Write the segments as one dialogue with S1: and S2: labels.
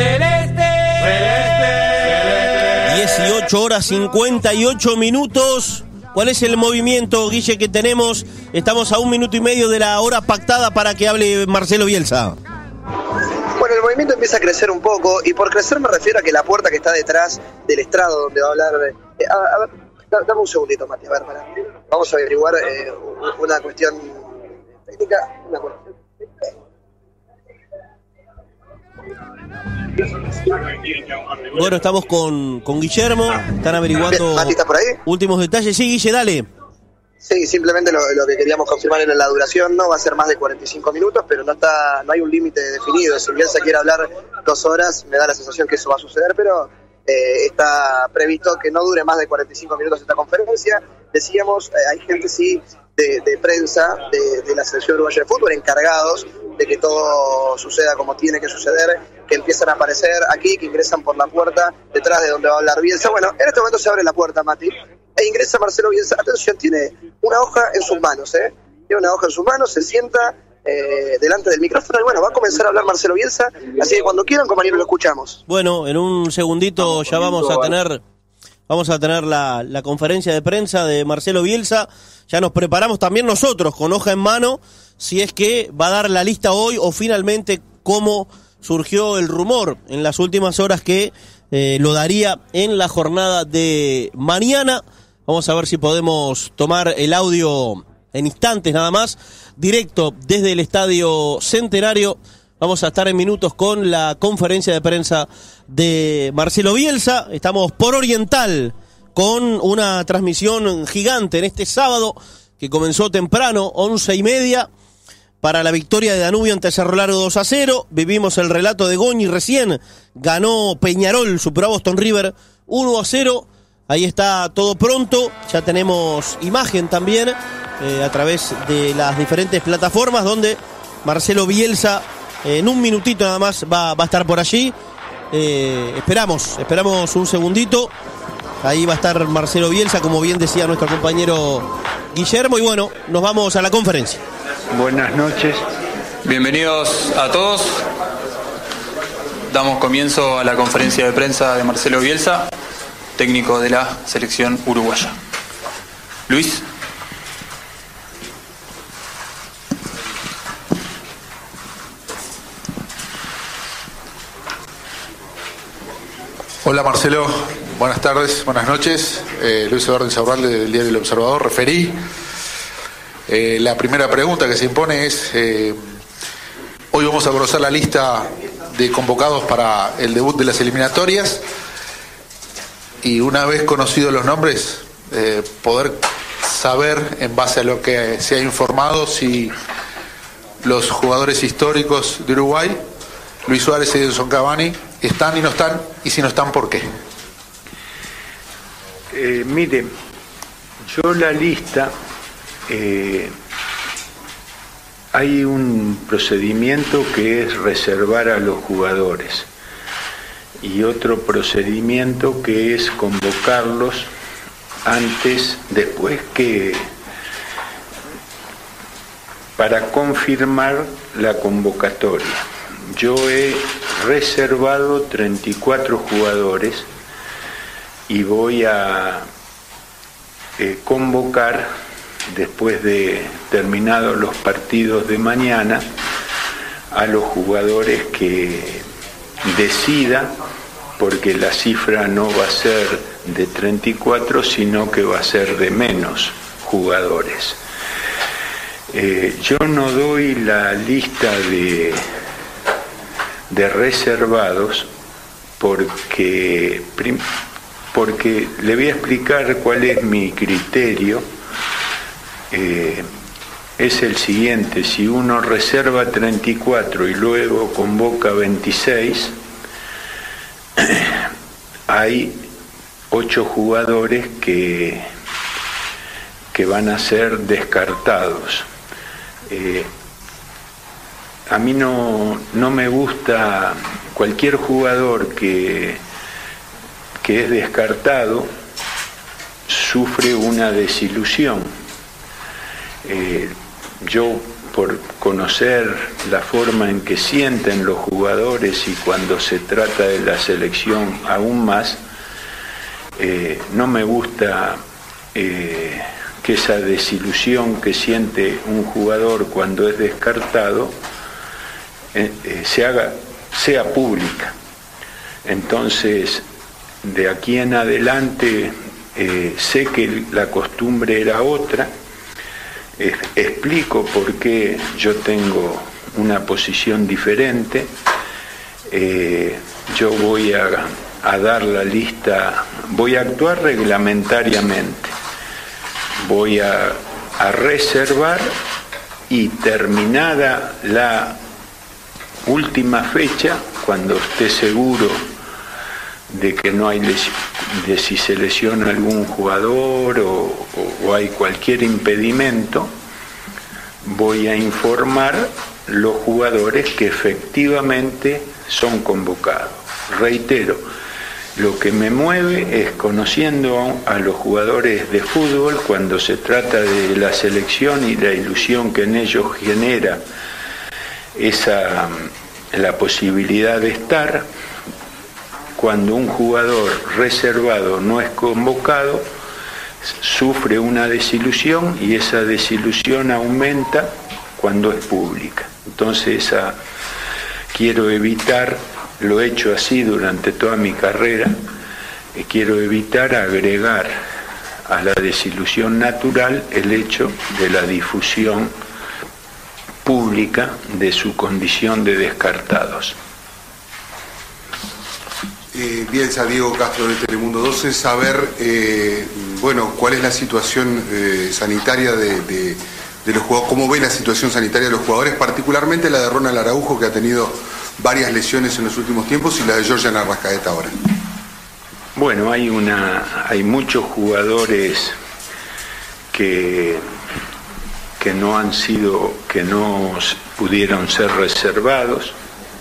S1: celeste, celeste.
S2: 18 horas 58 minutos. ¿Cuál es el movimiento, Guille, que tenemos? Estamos a 1 minuto y medio de la hora pactada para que hable Marcelo Bielsa.
S3: Bueno, el movimiento empieza a crecer un poco, y por crecer me refiero a que la puerta que está detrás del estrado donde va a hablar... a ver, dame un segundito, Mati, a ver, vamos a averiguar una cuestión técnica, una cuestión...
S2: Bueno, estamos con Guillermo, están averiguando.
S3: Bien, Mati, ¿estás por ahí?
S2: Últimos detalles. Sí, Guille, dale.
S3: Sí, simplemente lo que queríamos confirmar era la duración. No va a ser más de 45 minutos, pero no hay un límite definido. Si Bielsa quiere hablar 2 horas, me da la sensación que eso va a suceder, pero está previsto que no dure más de 45 minutos esta conferencia. Decíamos, hay gente sí de prensa de la selección uruguaya de fútbol encargados de que todo suceda como tiene que suceder, que empiezan a aparecer aquí, que ingresan por la puerta detrás de donde va a hablar Bielsa. Bueno, en este momento se abre la puerta, Mati, e ingresa Marcelo Bielsa. Atención, tiene una hoja en sus manos, Tiene una hoja en sus manos, se sienta delante del micrófono y bueno, va a comenzar a hablar Marcelo Bielsa, así que cuando quieran, compañeros, lo escuchamos.
S2: Bueno, en un segundito ya vamos a tener la conferencia de prensa de Marcelo Bielsa. Ya nos preparamos también nosotros con hoja en mano, si es que va a dar la lista hoy o finalmente cómo surgió el rumor en las últimas horas que lo daría en la jornada de mañana. Vamos a ver si podemos tomar el audio en instantes nada más, directo desde el Estadio Centenario. Vamos a estar en minutos con la conferencia de prensa de Marcelo Bielsa. Estamos por Oriental con una transmisión gigante en este sábado que comenzó temprano, 11:30, para la victoria de Danubio ante Cerro Largo 2-0. Vivimos el relato de Goñi recién. Ganó Peñarol, superó a Boston River 1-0. Ahí está todo pronto. Ya tenemos imagen también a través de las diferentes plataformas donde Marcelo Bielsa en un minutito nada más va a estar por allí. Esperamos un segundito. Ahí va a estar Marcelo Bielsa, como bien decía nuestro compañero Guillermo. Y bueno, nos vamos a la conferencia.
S4: Buenas noches.
S5: Bienvenidos a todos. Damos comienzo a la conferencia de prensa de Marcelo Bielsa, técnico de la selección uruguaya. Luis.
S6: Hola Marcelo, buenas tardes, buenas noches. Luis Eduardo Insaurralde del diario El Observador. Referí. La primera pregunta que se impone es, hoy vamos a conocer la lista de convocados para el debut de las eliminatorias y una vez conocidos los nombres, poder saber en base a lo que se ha informado si los jugadores históricos de Uruguay, Luis Suárez y Edinson Cavani, están y no están, y si no están, ¿por qué?
S4: Mire, yo la lista, hay un procedimiento que es reservar a los jugadores y otro procedimiento que es convocarlos después que, para confirmar la convocatoria. Yo he reservado 34 jugadores y voy a convocar, después de terminados los partidos de mañana, a los jugadores que decida, porque la cifra no va a ser de 34, sino que va a ser de menos jugadores. Yo no doy la lista de reservados porque le voy a explicar cuál es mi criterio. Es el siguiente: si uno reserva 34 y luego convoca 26, hay 8 jugadores que van a ser descartados. A mí no me gusta cualquier jugador que es descartado, sufre una desilusión. Yo por conocer la forma en que sienten los jugadores y cuando se trata de la selección aún más, no me gusta que esa desilusión que siente un jugador cuando es descartado sea pública. Entonces, de aquí en adelante, sé que la costumbre era otra. Explico por qué yo tengo una posición diferente. Yo voy a dar la lista, voy a actuar reglamentariamente, voy a reservar y terminada la última fecha, cuando esté seguro de que no hay de si se lesiona algún jugador o hay cualquier impedimento, voy a informar los jugadores que efectivamente son convocados. Reitero, lo que me mueve es, conociendo a los jugadores de fútbol, cuando se trata de la selección y la ilusión que en ellos genera la posibilidad de estar, cuando un jugador reservado no es convocado, sufre una desilusión y esa desilusión aumenta cuando es pública. Entonces quiero evitar, lo he hecho así durante toda mi carrera, quiero evitar agregar a la desilusión natural el hecho de la difusión pública de su condición de descartados.
S1: Bielsa, Diego Castro de Telemundo 12, saber, cuál es la situación sanitaria de los jugadores, cómo ve la situación sanitaria de los jugadores, particularmente la de Ronald Araujo, que ha tenido varias lesiones en los últimos tiempos, y la de Georgian Arrascaeta ahora.
S4: Bueno, hay muchos jugadores que no pudieron ser reservados.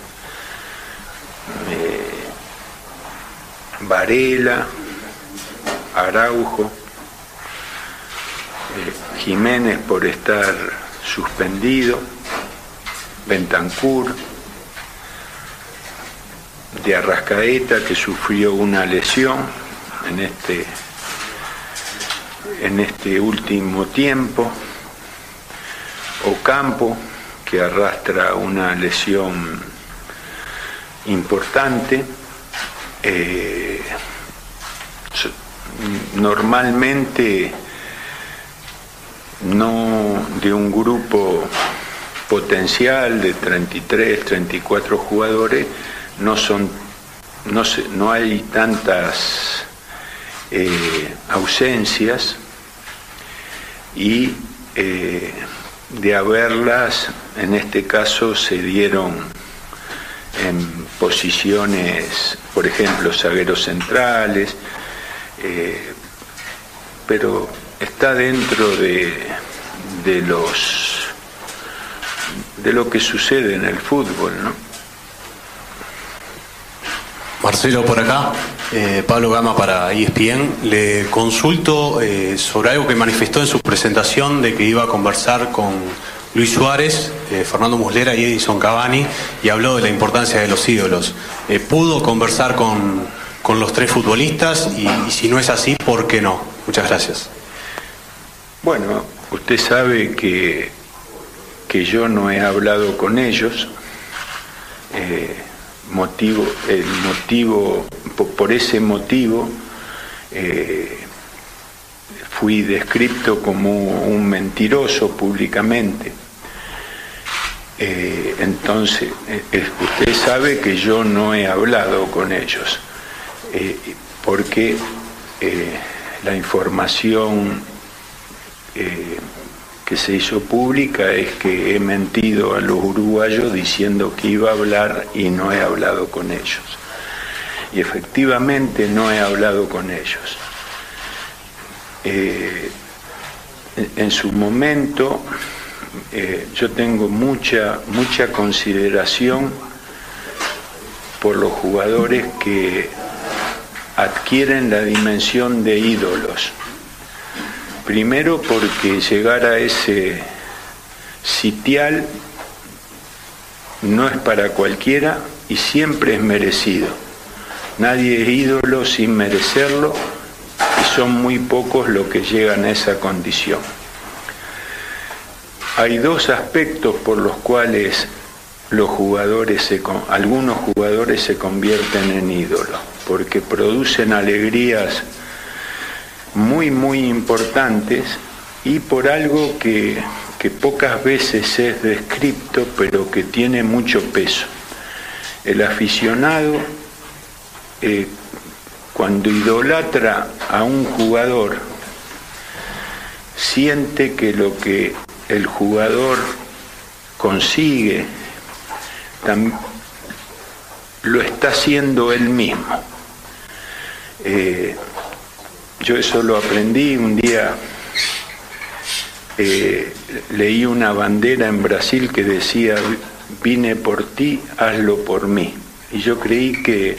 S4: Varela, Araujo, Jiménez por estar suspendido, Bentancur, de Arrascaeta, que sufrió una lesión en este último tiempo, Ocampo, que arrastra una lesión importante. Normalmente no de un grupo potencial de 33, 34 jugadores, no hay tantas ausencias, y de haberlas, en este caso se dieron en posiciones, por ejemplo, zagueros centrales, pero está dentro de lo que sucede en el fútbol, ¿no?
S7: Marcelo, por acá, Pablo Gama para ESPN. Le consulto sobre algo que manifestó en su presentación, de que iba a conversar con Luis Suárez, Fernando Muslera y Edinson Cavani, y habló de la importancia de los ídolos. ¿Pudo conversar con los tres futbolistas? Y si no es así, ¿por qué no? Muchas gracias.
S4: Bueno, usted sabe que yo no he hablado con ellos. Por ese motivo fui descrito como un mentiroso públicamente. Entonces, usted sabe que yo no he hablado con ellos, porque la información que se hizo pública es que he mentido a los uruguayos diciendo que iba a hablar y no he hablado con ellos. Y efectivamente no he hablado con ellos. En su momento yo tengo mucha consideración por los jugadores que adquieren la dimensión de ídolos. Primero porque llegar a ese sitial no es para cualquiera y siempre es merecido. Nadie es ídolo sin merecerlo y son muy pocos los que llegan a esa condición. Hay dos aspectos por los cuales algunos jugadores se convierten en ídolos, porque producen alegrías muy, muy importantes y por algo que pocas veces es descrito, pero que tiene mucho peso. El aficionado, cuando idolatra a un jugador, siente que lo que el jugador consigue lo está haciendo él mismo. Yo eso lo aprendí un día. Leí una bandera en Brasil que decía: vine por ti, hazlo por mí. Y yo creí que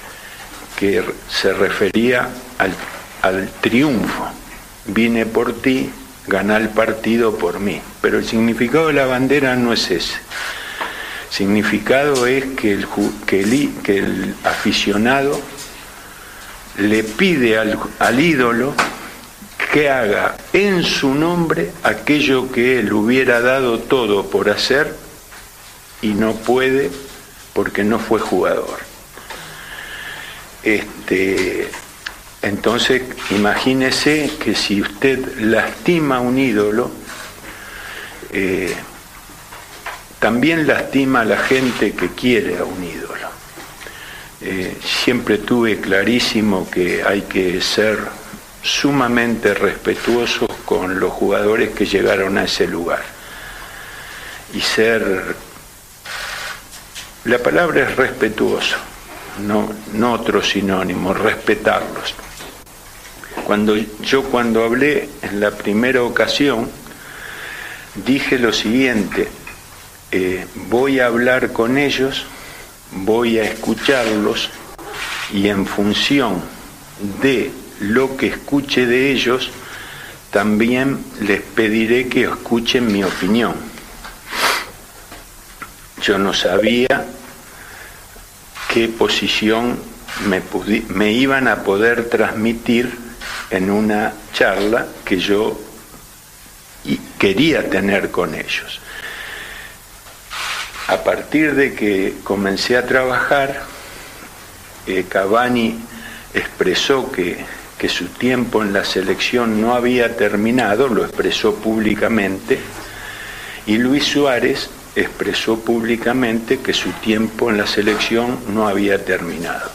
S4: se refería al triunfo. Vine por ti, ganá el partido por mí. Pero el significado de la bandera no es ese. El significado es que el aficionado le pide al ídolo que haga en su nombre aquello que él hubiera dado todo por hacer y no puede porque no fue jugador. Entonces, imagínese que si usted lastima a un ídolo, también lastima a la gente que quiere a un ídolo. Siempre tuve clarísimo que hay que ser sumamente respetuosos con los jugadores que llegaron a ese lugar. Y la palabra es respetuoso, no otro sinónimo, respetarlos. Cuando hablé en la primera ocasión, dije lo siguiente: voy a hablar con ellos, voy a escucharlos y en función de lo que escuche de ellos, también les pediré que escuchen mi opinión. Yo no sabía qué posición me iban a poder transmitir en una charla que yo quería tener con ellos. A partir de que comencé a trabajar, Cavani expresó que su tiempo en la selección no había terminado, lo expresó públicamente, y Luis Suárez expresó públicamente que su tiempo en la selección no había terminado.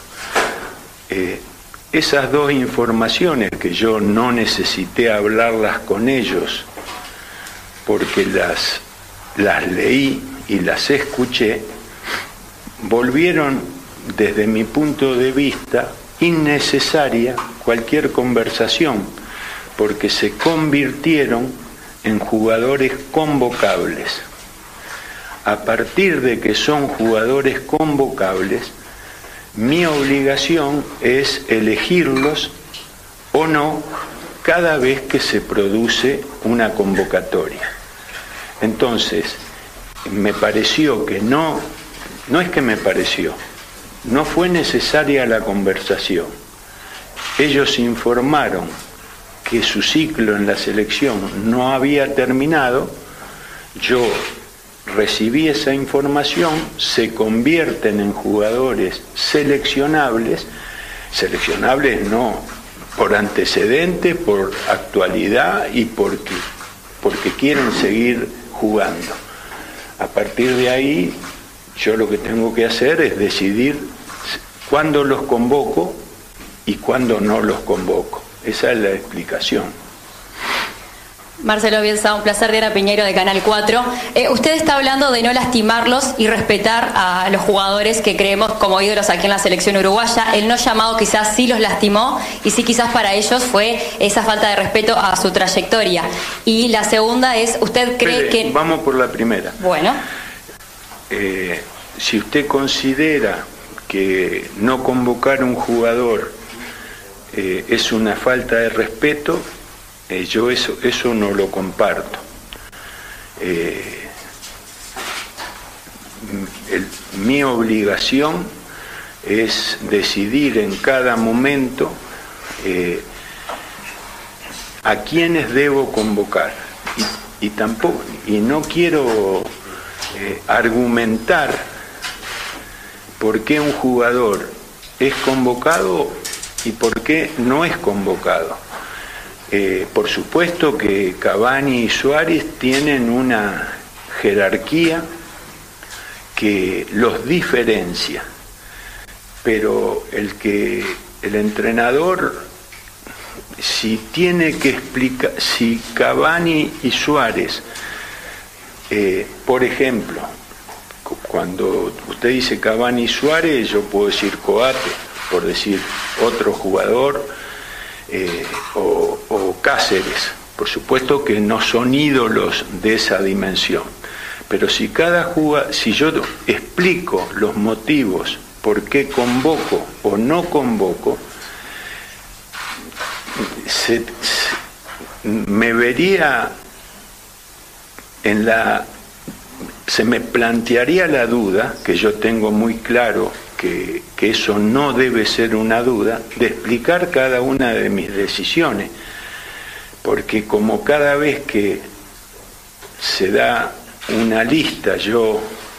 S4: Esas dos informaciones que yo no necesité hablarlas con ellos porque las leí y las escuché, volvieron desde mi punto de vista innecesaria cualquier conversación, porque se convirtieron en jugadores convocables. A partir de que son jugadores convocables, mi obligación es elegirlos o no cada vez que se produce una convocatoria. Entonces, me pareció que no es que me pareció, no fue necesaria la conversación. Ellos informaron que su ciclo en la selección no había terminado, yo recibí esa información, se convierten en jugadores seleccionables no por antecedentes, por actualidad y porque quieren seguir jugando. A partir de ahí, yo lo que tengo que hacer es decidir cuándo los convoco y cuándo no los convoco. Esa es la explicación.
S8: Marcelo Bielsa, un placer. Diana Piñeiro de Canal 4. Usted está hablando de no lastimarlos y respetar a los jugadores que creemos como ídolos aquí en la selección uruguaya. El no llamado quizás sí los lastimó y sí quizás para ellos fue esa falta de respeto a su trayectoria. Y la segunda es, ¿usted cree que...?
S4: Vamos por la primera.
S8: Bueno.
S4: Si usted considera que no convocar a un jugador es una falta de respeto, yo eso no lo comparto. mi obligación es decidir en cada momento a quiénes debo convocar. Y no quiero argumentar por qué un jugador es convocado y por qué no es convocado. Por supuesto que Cavani y Suárez tienen una jerarquía que los diferencia, pero el entrenador, si tiene que explicar, si Cavani y Suárez, por ejemplo, cuando usted dice Cavani y Suárez, yo puedo decir Coate, por decir otro jugador, o Cáceres. Por supuesto que no son ídolos de esa dimensión, pero si yo explico los motivos por qué convoco o no convoco, me vería se me plantearía la duda, que yo tengo muy claro que eso no debe ser una duda, de explicar cada una de mis decisiones, porque como cada vez que se da una lista, yo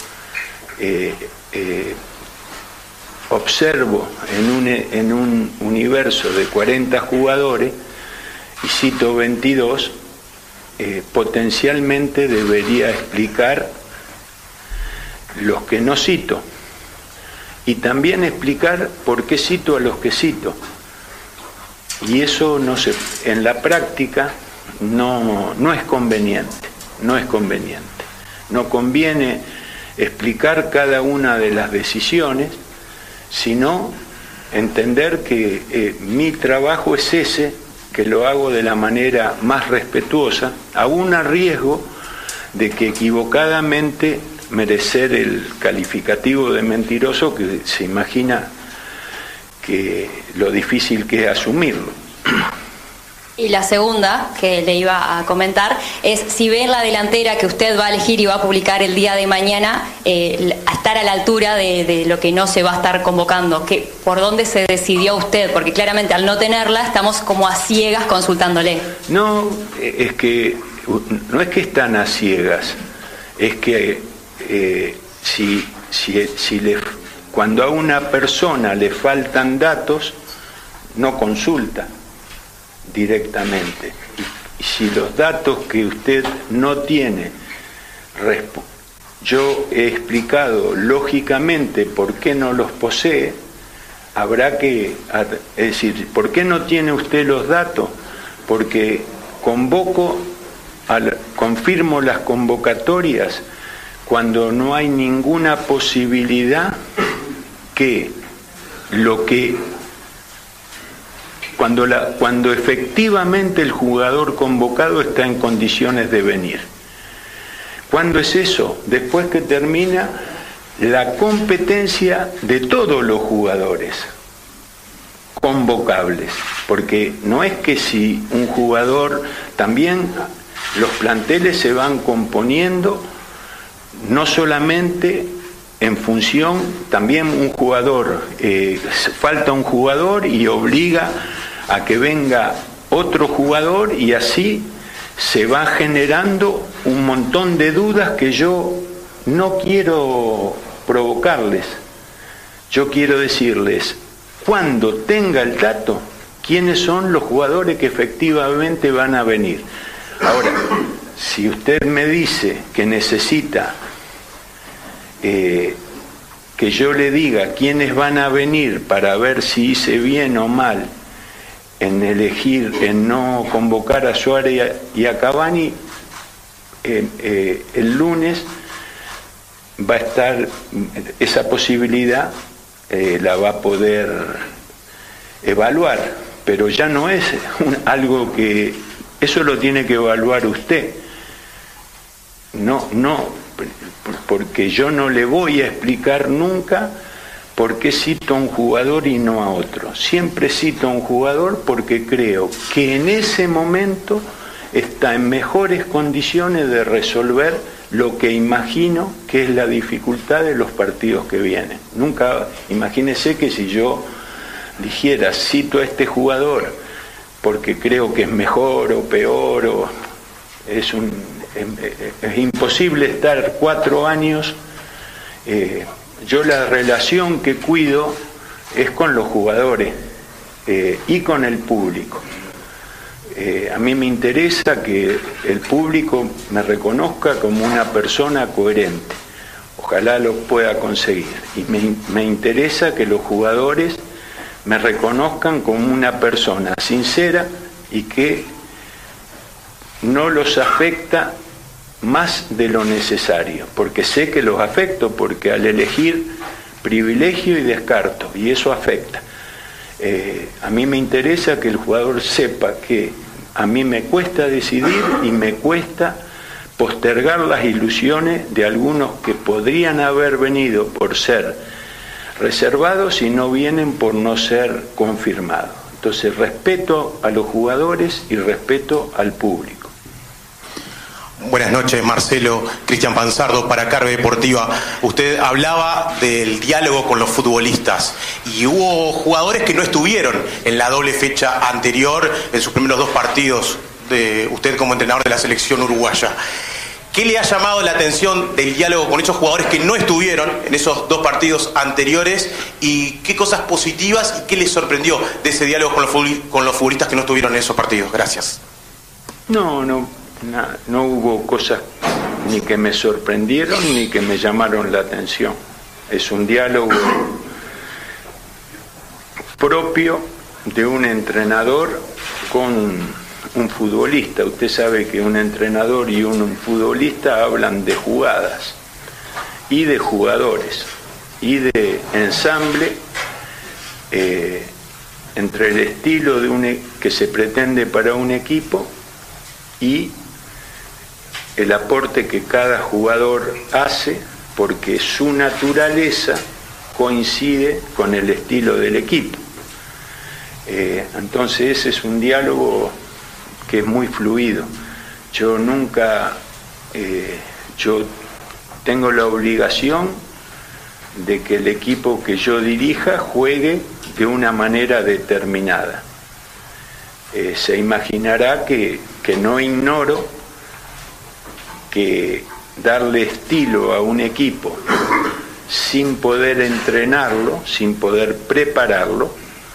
S4: observo en un universo de 40 jugadores y cito 22, potencialmente debería explicar los que no cito y también explicar por qué cito a los que cito, y eso en la práctica no es conveniente, no conviene explicar cada una de las decisiones, sino entender que mi trabajo es ese, que lo hago de la manera más respetuosa, aún a riesgo de que equivocadamente merecer el calificativo de mentiroso, que se imagina que lo difícil que es asumirlo.
S8: Y la segunda que le iba a comentar es si ve en la delantera que usted va a elegir y va a publicar el día de mañana a estar a la altura de lo que no se va a estar convocando, ¿por dónde se decidió usted? Porque claramente al no tenerla estamos como a ciegas consultándole.
S4: No es que están a ciegas, es que cuando a una persona le faltan datos, no consulta directamente. Y si los datos que usted no tiene, yo he explicado lógicamente por qué no los posee, habrá que, es decir, ¿por qué no tiene usted los datos? Porque confirmo las convocatorias cuando no hay ninguna posibilidad cuando efectivamente el jugador convocado está en condiciones de venir. ¿Cuándo es eso? Después que termina la competencia de todos los jugadores convocables, porque no es que si un jugador, también los planteles se van componiendo no solamente en función, también un jugador, falta un jugador y obliga a que venga otro jugador, y así se va generando un montón de dudas que yo no quiero provocarles. Yo quiero decirles, cuando tenga el dato, quiénes son los jugadores que efectivamente van a venir. Ahora, si usted me dice que necesita que yo le diga quiénes van a venir para ver si hice bien o mal en no convocar a Suárez y a Cavani, el lunes va a estar esa posibilidad, la va a poder evaluar, pero ya no es algo que eso lo tiene que evaluar usted. No, porque yo no le voy a explicar nunca por qué cito a un jugador y no a otro. Siempre cito a un jugador porque creo que en ese momento está en mejores condiciones de resolver lo que imagino que es la dificultad de los partidos que vienen. Nunca, imagínese que si yo dijera, cito a este jugador porque creo que es mejor o peor, es imposible estar 4 años. Yo la relación que cuido es con los jugadores y con el público. A mí me interesa que el público me reconozca como una persona coherente. Ojalá lo pueda conseguir. Y me interesa que los jugadores me reconozcan como una persona sincera y que no los afecta más de lo necesario, porque sé que los afecto, porque al elegir privilegio y descarto, y eso afecta. A mí me interesa que el jugador sepa que a mí me cuesta decidir y me cuesta postergar las ilusiones de algunos que podrían haber venido por ser reservados y no vienen por no ser confirmados. Entonces, respeto a los jugadores y respeto al público.
S9: Buenas noches, Marcelo. Cristian Panzardo para Carve Deportiva. Usted hablaba del diálogo con los futbolistas y hubo jugadores que no estuvieron en la doble fecha anterior, en sus primeros 2 partidos de usted como entrenador de la selección uruguaya. ¿Qué le ha llamado la atención del diálogo con esos jugadores que no estuvieron en esos 2 partidos anteriores y qué cosas positivas y qué les sorprendió de ese diálogo con los futbolistas que no estuvieron en esos partidos? Gracias.
S4: No hubo cosas ni que me sorprendieron ni que me llamaron la atención. Es un diálogo propio de un entrenador con un futbolista. Usted sabe que un entrenador y un futbolista hablan de jugadas y de jugadores y de ensamble entre el estilo que se pretende para un equipo y el aporte que cada jugador hace, porque su naturaleza coincide con el estilo del equipo. Entonces ese es un diálogo que es muy fluido. Yo tengo la obligación de que el equipo que yo dirija juegue de una manera determinada. Se imaginará que no ignoro que darle estilo a un equipo sin poder entrenarlo, sin poder prepararlo,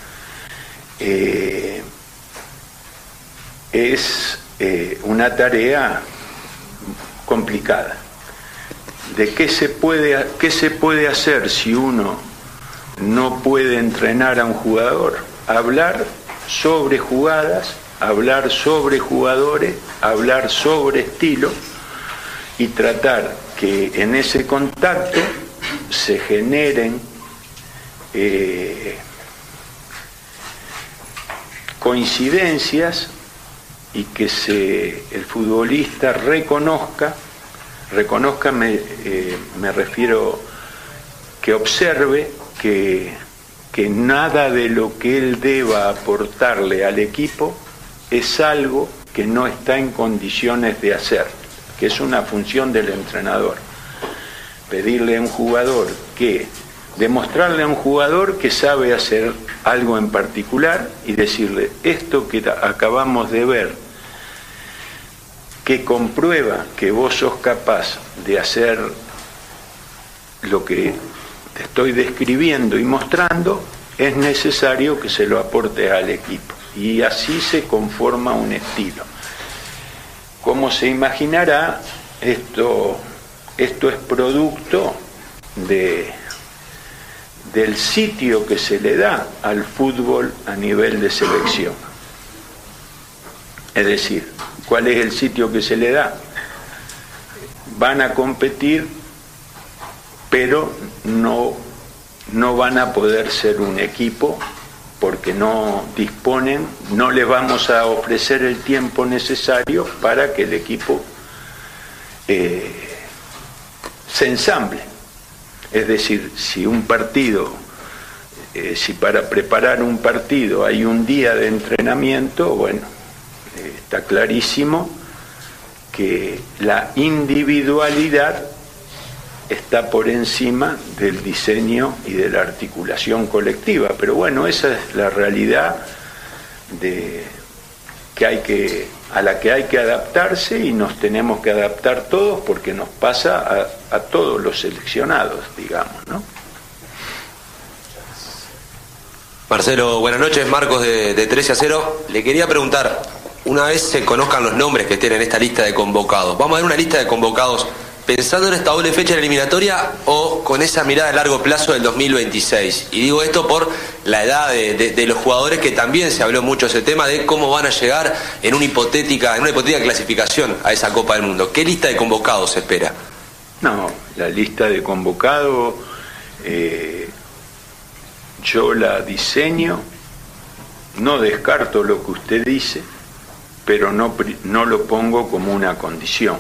S4: es una tarea complicada. ¿De qué se puede hacer si uno no puede entrenar a un jugador? Hablar sobre jugadas, hablar sobre jugadores, hablar sobre estilo y tratar que en ese contacto se generen coincidencias y que el futbolista reconozca me refiero que observe que nada de lo que él deba aportarle al equipo es algo que no está en condiciones de hacer, que es una función del entrenador. Pedirle a un jugador demostrarle a un jugador que sabe hacer algo en particular y decirle, esto que acabamos de ver, que comprueba que vos sos capaz de hacer lo que te estoy describiendo y mostrando, es necesario que se lo aporte al equipo. Y así se conforma un estilo. Como se imaginará, esto es producto del sitio que se le da al fútbol a nivel de selección. Es decir, ¿cuál es el sitio que se le da? Van a competir, pero no van a poder ser un equipo porque no disponen, no les vamos a ofrecer el tiempo necesario para que el equipo se ensamble. Es decir, si para preparar un partido hay un día de entrenamiento, bueno, está clarísimo que la individualidad está por encima del diseño y de la articulación colectiva. Pero bueno, esa es la realidad a la que hay que adaptarse, y nos tenemos que adaptar todos porque nos pasa a todos los seleccionados, digamos, ¿no?
S10: Marcelo, buenas noches. Marcos de 13-0. Le quería preguntar, una vez se conozcan los nombres que estén en esta lista de convocados, ¿vamos a ver una lista de convocados pensando en esta doble fecha de la eliminatoria o con esa mirada a largo plazo del 2026? Y digo esto por la edad de los jugadores, que también se habló mucho ese tema de cómo van a llegar en una hipotética clasificación a esa Copa del Mundo. ¿Qué lista de convocados se espera?
S4: No, la lista de convocados yo la diseño, no descarto lo que usted dice, pero no lo pongo como una condición.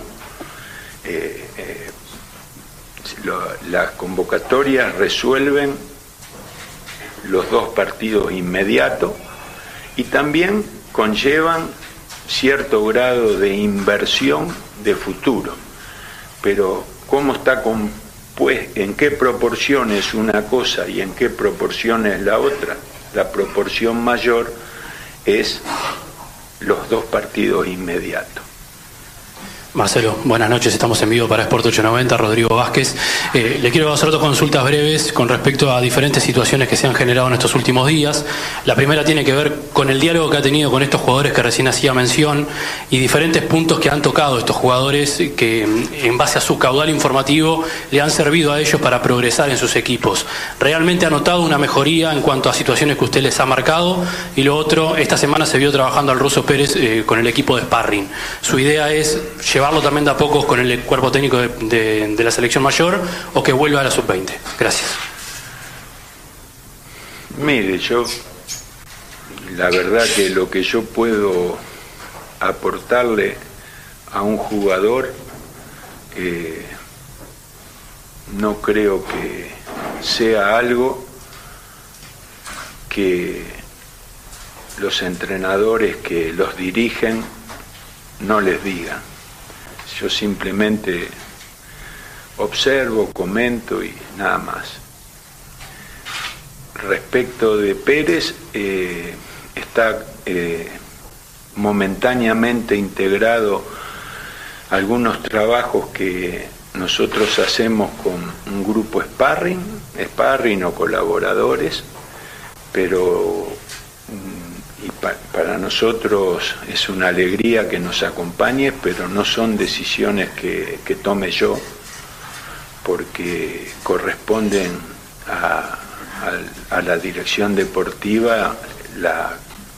S4: Las convocatorias resuelven los dos partidos inmediatos y también conllevan cierto grado de inversión de futuro, pero cómo está en qué proporción es una cosa y en qué proporción es la otra. La proporción mayor es los dos partidos inmediatos.
S7: Marcelo, buenas noches, estamos en vivo para Sport 890, Rodrigo Vázquez. Le quiero hacer dos consultas breves con respecto a diferentes situaciones que se han generado en estos últimos días. La primera tiene que ver con el diálogo que ha tenido con estos jugadores que recién hacía mención y diferentes puntos que han tocado estos jugadores que, en base a su caudal informativo, le han servido a ellos para progresar en sus equipos. ¿Realmente ha notado una mejoría en cuanto a situaciones que usted les ha marcado? Y lo otro, esta semana se vio trabajando al Ruso Pérez con el equipo de sparring. Su idea es llevarlo también de a pocos con el cuerpo técnico de la selección mayor, o que vuelva a la sub-20. Gracias.
S4: Mire, la verdad que lo que yo puedo aportarle a un jugador, no creo que sea algo que los entrenadores que los dirigen no les digan. Yo simplemente observo, comento y nada más. Respecto de Pérez, está momentáneamente integrado a algunos trabajos que nosotros hacemos con un grupo sparring o colaboradores, pero para nosotros es una alegría que nos acompañe, pero no son decisiones que tome yo, porque corresponden a la dirección deportiva la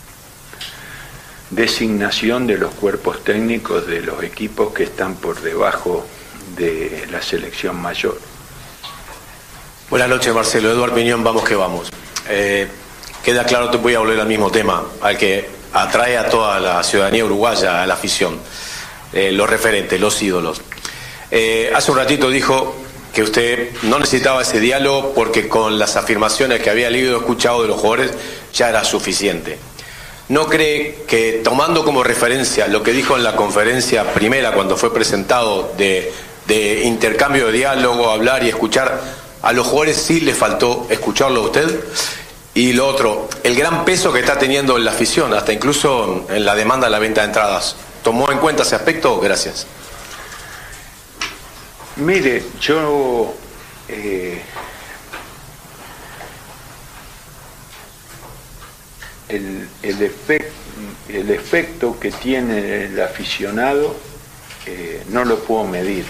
S4: designación de los cuerpos técnicos de los equipos que están por debajo de la selección mayor.
S9: Buenas noches, Marcelo. Eduardo Piñón, vamos que vamos. Queda claro, te voy a volver al mismo tema, al que atrae a toda la ciudadanía uruguaya, a la afición, los referentes, los ídolos. Hace un ratito dijo que usted no necesitaba ese diálogo porque con las afirmaciones que había leído y escuchado de los jugadores ya era suficiente. ¿No cree que, tomando como referencia lo que dijo en la conferencia primera cuando fue presentado de intercambio de diálogo, hablar y escuchar, a los jugadores sí le faltó escucharlo a usted? Y lo otro, el gran peso que está teniendo en la afición, hasta incluso en la demanda de la venta de entradas, ¿tomó en cuenta ese aspecto? Gracias.
S4: Mire, yo el efecto que tiene el aficionado no lo puedo medir.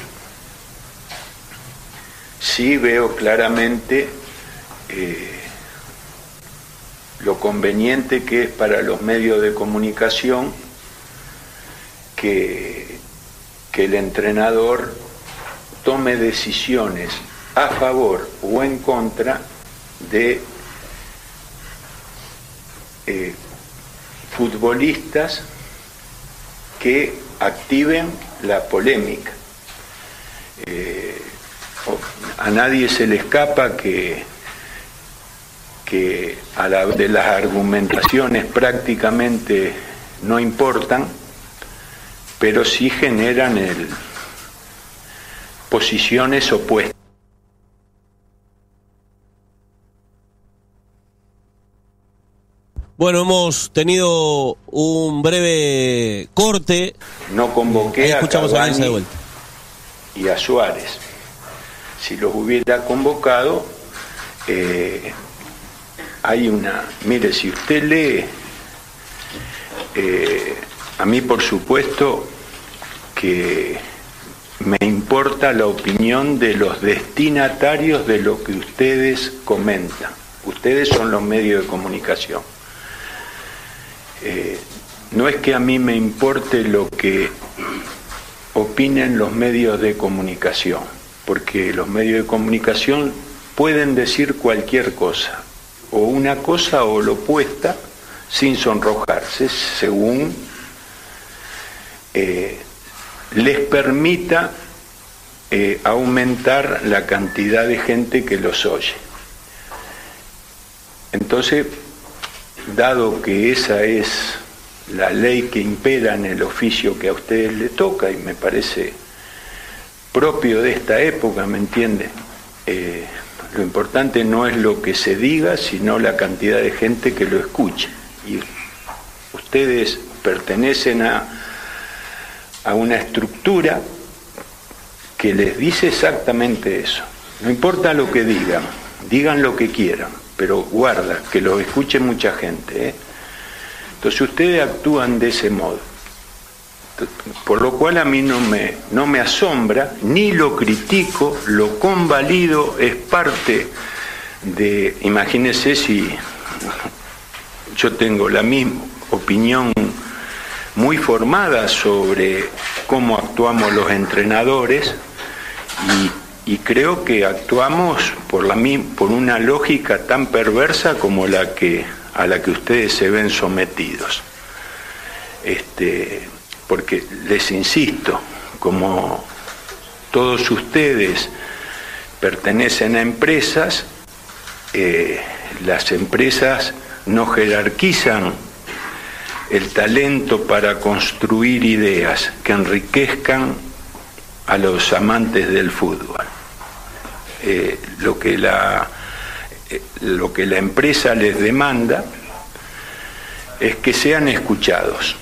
S4: Sí veo claramente lo conveniente que es para los medios de comunicación que el entrenador tome decisiones a favor o en contra de futbolistas que activen la polémica. A nadie se le escapa que a la de las argumentaciones prácticamente no importan, pero sí generan posiciones opuestas.
S2: Bueno, hemos tenido un breve corte.
S4: No convoqué a
S2: Cavani
S4: de vuelta y a Suárez. Si los hubiera convocado, hay una... Mire, si usted lee, a mí por supuesto que me importa la opinión de los destinatarios de lo que ustedes comentan. Ustedes son los medios de comunicación. No es que a mí me importe lo que opinen los medios de comunicación, porque los medios de comunicación pueden decir cualquier cosa, o una cosa o lo opuesta, sin sonrojarse, según les permita aumentar la cantidad de gente que los oye. Entonces, dado que esa es la ley que impera en el oficio que a ustedes les toca, y me parece propio de esta época, ¿me entiende? Lo importante no es lo que se diga, sino la cantidad de gente que lo escucha. Y ustedes pertenecen a una estructura que les dice exactamente eso. No importa lo que digan, digan lo que quieran, pero guarda, que lo escuche mucha gente, ¿eh? Entonces ustedes actúan de ese modo, por lo cual a mí no me asombra, ni lo critico, lo convalido, es parte de... Imagínense si yo tengo la misma opinión muy formada sobre cómo actuamos los entrenadores, y creo que actuamos por una lógica tan perversa como a la que ustedes se ven sometidos. Porque les insisto, como todos ustedes pertenecen a empresas, las empresas no jerarquizan el talento para construir ideas que enriquezcan a los amantes del fútbol. Lo que la empresa les demanda es que sean escuchados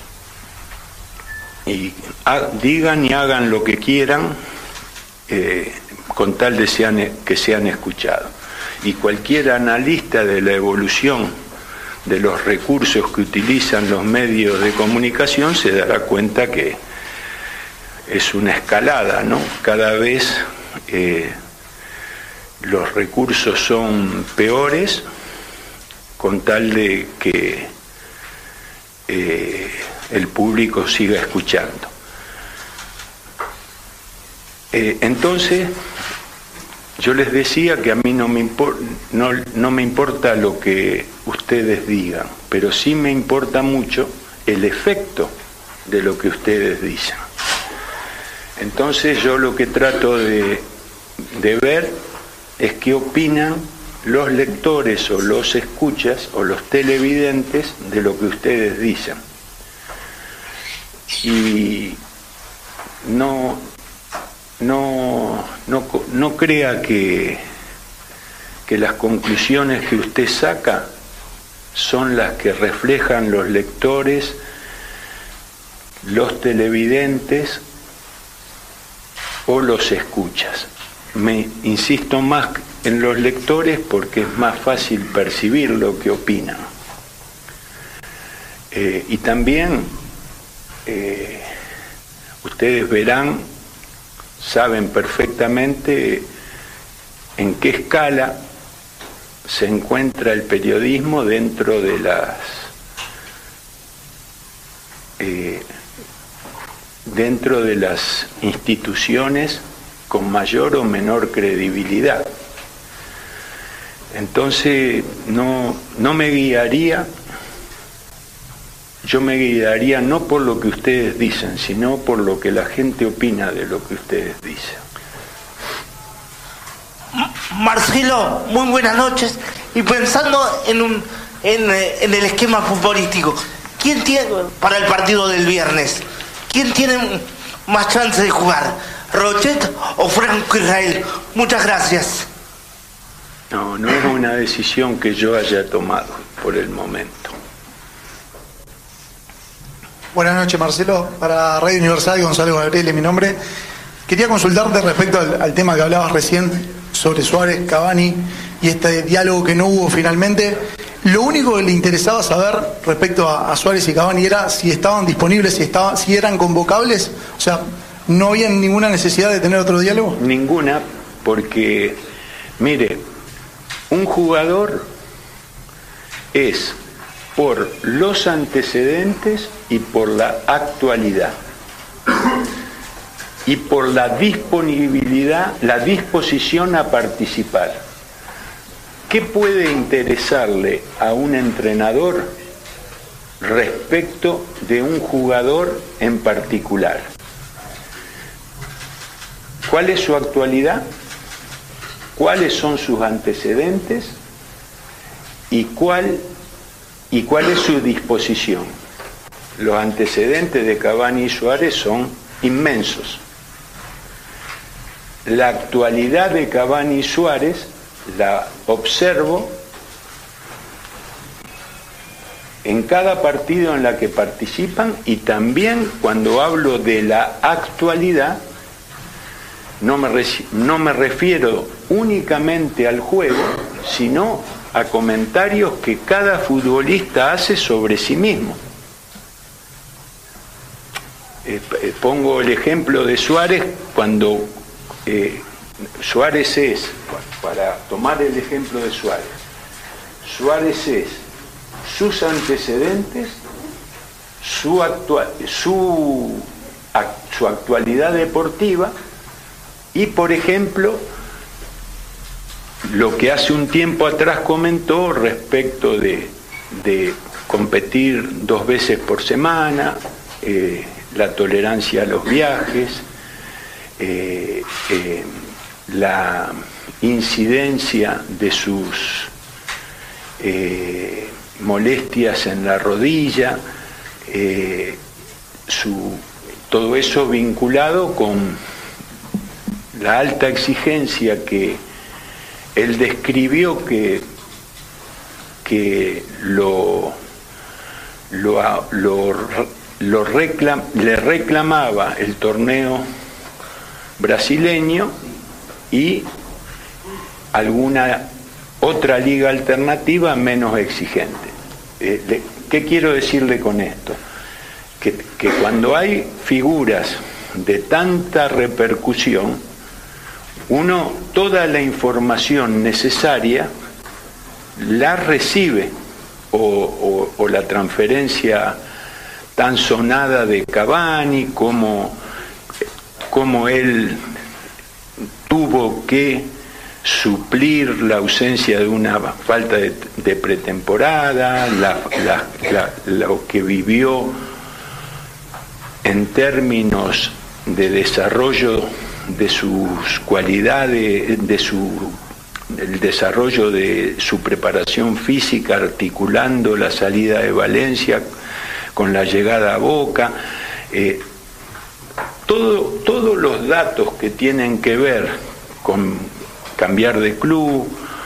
S4: y digan y hagan lo que quieran, con tal de que sean escuchados. Y cualquier analista de la evolución de los recursos que utilizan los medios de comunicación se dará cuenta que es una escalada, ¿no? Cada vez los recursos son peores, con tal de que el público siga escuchando. Entonces, yo les decía que a mí no me importa lo que ustedes digan, pero sí me importa mucho el efecto de lo que ustedes dicen. Entonces yo lo que trato de ver es qué opinan los lectores o los escuchas o los televidentes de lo que ustedes dicen. Y no crea que las conclusiones que usted saca son las que reflejan los lectores, los televidentes o los escuchas. Me insisto más en los lectores porque es más fácil percibir lo que opinan. Y también ustedes verán, saben perfectamente en qué escala se encuentra el periodismo dentro de las instituciones con mayor o menor credibilidad. Entonces no me guiaría, yo me guiaría no por lo que ustedes dicen, sino por lo que la gente opina de lo que ustedes dicen.
S11: Marcelo, muy buenas noches. Y pensando en el esquema futbolístico, ¿quién tiene para el partido del viernes? ¿quién tiene más chance de jugar? ¿Rochet o Franco Israel? Muchas gracias.
S4: No es una decisión que yo haya tomado por el momento.
S12: Buenas noches, Marcelo. Para Radio Universal, Gonzalo Gabriel es mi nombre. Quería consultarte respecto al tema que hablabas recién sobre Suárez, Cavani y este diálogo que no hubo finalmente. Lo único que le interesaba saber respecto a Suárez y Cavani era si estaban disponibles, si eran convocables. O sea, ¿no había ninguna necesidad de tener otro diálogo?
S4: Ninguna, porque, mire, un jugador es por los antecedentes y por la actualidad y por la disponibilidad, la disposición a participar. ¿Qué puede interesarle a un entrenador respecto de un jugador en particular? ¿Cuál es su actualidad? ¿Cuáles son sus antecedentes? ¿Y cuál es su disposición? Los antecedentes de Cavani y Suárez son inmensos. La actualidad de Cavani y Suárez la observo en cada partido en la que participan, y también cuando hablo de la actualidad no me refiero únicamente al juego, sino a comentarios que cada futbolista hace sobre sí mismo. Pongo el ejemplo de Suárez cuando Suárez es, para tomar el ejemplo de Suárez, Suárez es sus antecedentes, su actualidad deportiva y, por ejemplo, lo que hace un tiempo atrás comentó respecto de competir 2 veces por semana, la tolerancia a los viajes, la incidencia de sus molestias en la rodilla, todo eso vinculado con la alta exigencia que él describió que le reclamaba el torneo brasileño y alguna otra liga alternativa menos exigente. ¿Qué quiero decirle con esto? Que cuando hay figuras de tanta repercusión, uno toda la información necesaria la recibe, o la transferencia tan sonada de Cavani, como él tuvo que suplir la ausencia de una falta de pretemporada, lo que vivió en términos de desarrollo de sus cualidades, el desarrollo de su preparación física, articulando la salida de Valencia con la llegada a Boca, todos los datos que tienen que ver con cambiar de club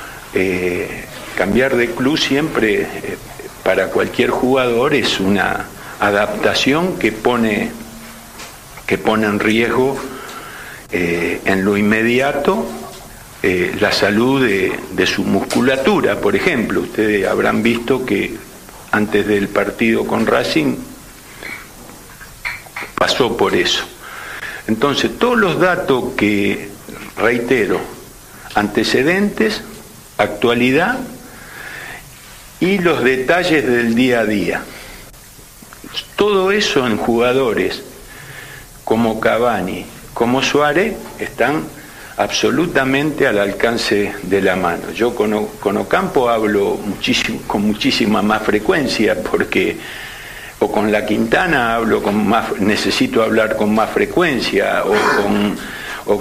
S4: siempre para cualquier jugador es una adaptación que pone en riesgo en lo inmediato la salud de su musculatura. Por ejemplo, ustedes habrán visto que antes del partido con Racing pasó por eso. Entonces, todos los datos que, reitero, antecedentes, actualidad y los detalles del día a día, todo eso en jugadores como Cavani, como Suárez, están absolutamente al alcance de la mano. Yo con Ocampo hablo con muchísima más frecuencia, porque o con la Quintana hablo necesito hablar con más frecuencia, o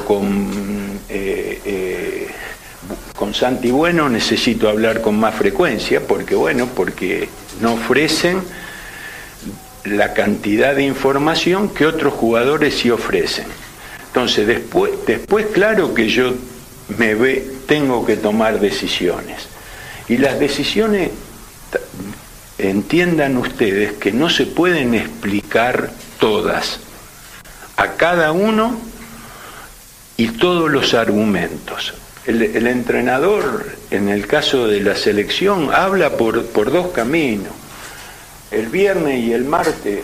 S4: con Santi Bueno necesito hablar con más frecuencia, porque no ofrecen la cantidad de información que otros jugadores sí ofrecen. Entonces, después claro que yo tengo que tomar decisiones. Y las decisiones, entiendan ustedes que no se pueden explicar todas a cada uno y todos los argumentos. El entrenador, en el caso de la selección, habla por dos caminos. El viernes y el martes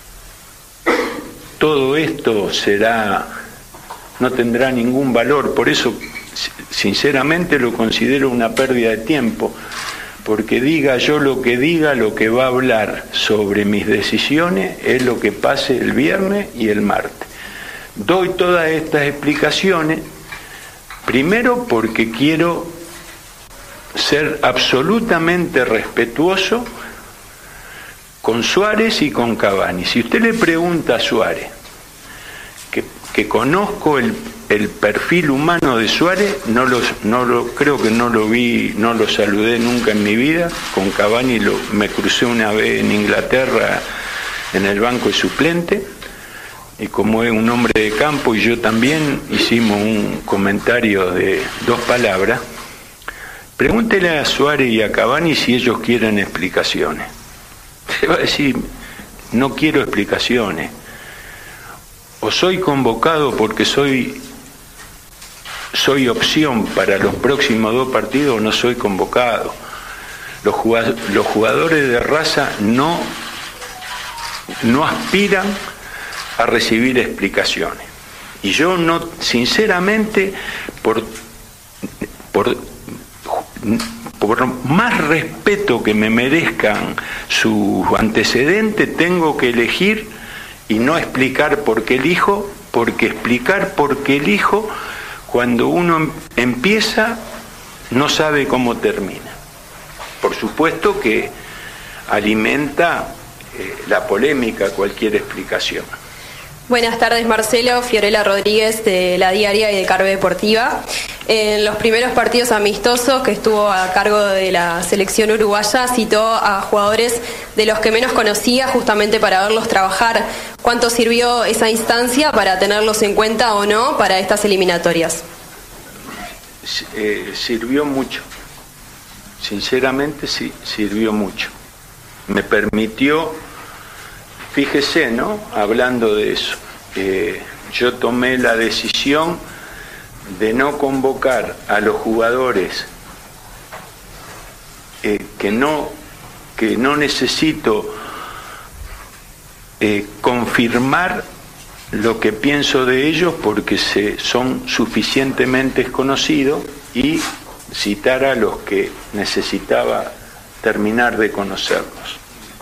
S4: todo esto no tendrá ningún valor. Por eso, sinceramente, lo considero una pérdida de tiempo, porque diga yo lo que va a hablar sobre mis decisiones es lo que pase el viernes y el martes. Doy todas estas explicaciones, primero porque quiero ser absolutamente respetuoso con Suárez y con Cavani. Si usted le pregunta a Suárez, que conozco el perfil humano de Suárez, creo que no lo vi, no lo saludé nunca en mi vida. Con Cavani me crucé una vez en Inglaterra en el banco de suplente, y como es un hombre de campo y yo también, hicimos un comentario de 2 palabras. Pregúntele a Suárez y a Cavani si ellos quieren explicaciones. Se va a decir, no quiero explicaciones. O soy convocado porque soy opción para los próximos 2 partidos, o no soy convocado. Los jugadores de raza no aspiran a recibir explicaciones. Y yo no, sinceramente, por más respeto que me merezcan sus antecedentes, tengo que elegir y no explicar por qué elijo, porque explicar por qué elijo, cuando uno empieza, no sabe cómo termina. Por supuesto que alimenta la polémica cualquier explicación.
S13: Buenas tardes, Marcelo. Fiorella Rodríguez, de La Diaria y de Carve Deportiva. En los primeros partidos amistosos que estuvo a cargo de la selección uruguaya, citó a jugadores de los que menos conocía, justamente para verlos trabajar. ¿Cuánto sirvió esa instancia para tenerlos en cuenta o no para estas eliminatorias?
S4: Sirvió mucho. Sinceramente, sí, sirvió mucho. Me permitió, fíjese, ¿no? Hablando de eso, yo tomé la decisión de no convocar a los jugadores que no necesito confirmar lo que pienso de ellos, porque son suficientemente conocidos, y citar a los que necesitaba terminar de conocerlos.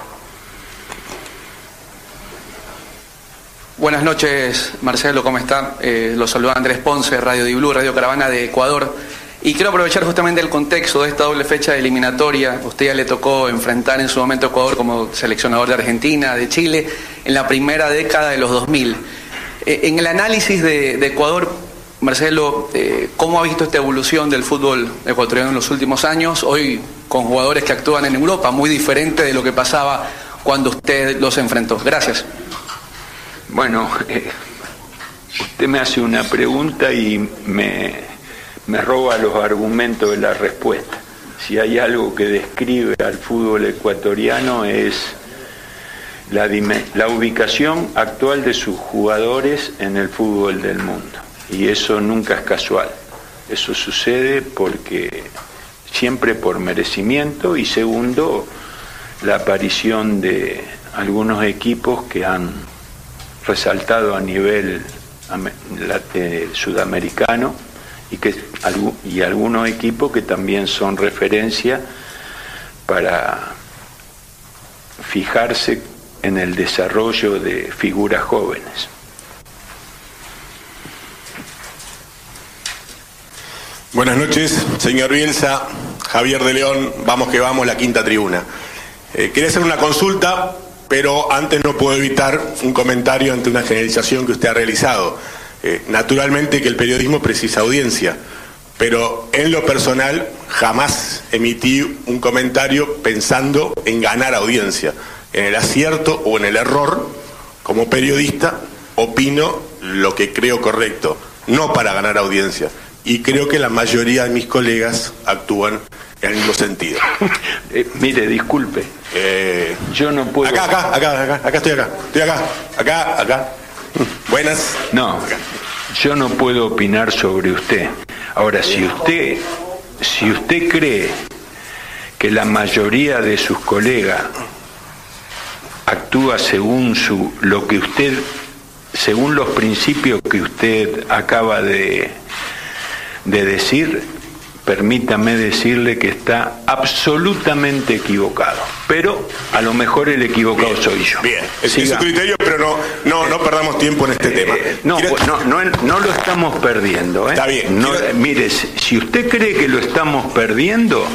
S5: Buenas noches, Marcelo, ¿cómo está? Lo saluda Andrés Ponce, Radio Di Blue, Radio Caravana de Ecuador. Y quiero aprovechar justamente el contexto de esta doble fecha de eliminatoria. Usted ya le tocó enfrentar en su momento a Ecuador como seleccionador de Argentina, de Chile, en la primera década de los 2000. En el análisis de Ecuador, Marcelo, ¿cómo ha visto esta evolución del fútbol ecuatoriano en los últimos años? Hoy con jugadores que actúan en Europa, muy diferente de lo que pasaba cuando usted los enfrentó. Gracias.
S4: Bueno, usted me hace una pregunta y me roba los argumentos de la respuesta. Si hay algo que describe al fútbol ecuatoriano es la ubicación actual de sus jugadores en el fútbol del mundo. Y eso nunca es casual. Eso sucede porque siempre por merecimiento, y segundo, la aparición de algunos equipos que han resaltado a nivel sudamericano, y algunos equipos que también son referencia para fijarse en el desarrollo de figuras jóvenes.
S9: Buenas noches, señor Bielsa. Javier de León, vamos que vamos, la quinta tribuna. Quería hacer una consulta, pero antes no puedo evitar un comentario ante una generalización que usted ha realizado. Naturalmente que el periodismo precisa audiencia, pero en lo personal jamás emití un comentario pensando en ganar audiencia.
S14: en el acierto o en el error. Como periodista opino lo que creo correcto, no para ganar audiencia. Y creo que la mayoría de mis colegas actúan en el mismo sentido.
S4: Mire, disculpe. Yo no puedo...
S14: Acá, estoy acá. Buenas.
S4: No, yo no puedo opinar sobre usted. Ahora, si usted cree que la mayoría de sus colegas actúa según según los principios que usted acaba de decir, permítame decirle que está absolutamente equivocado. Pero a lo mejor el equivocado soy yo.
S14: Bien, es su criterio, pero no perdamos tiempo en este tema.
S4: No lo estamos perdiendo.
S14: Está bien.
S4: Mire, si usted cree que lo estamos perdiendo,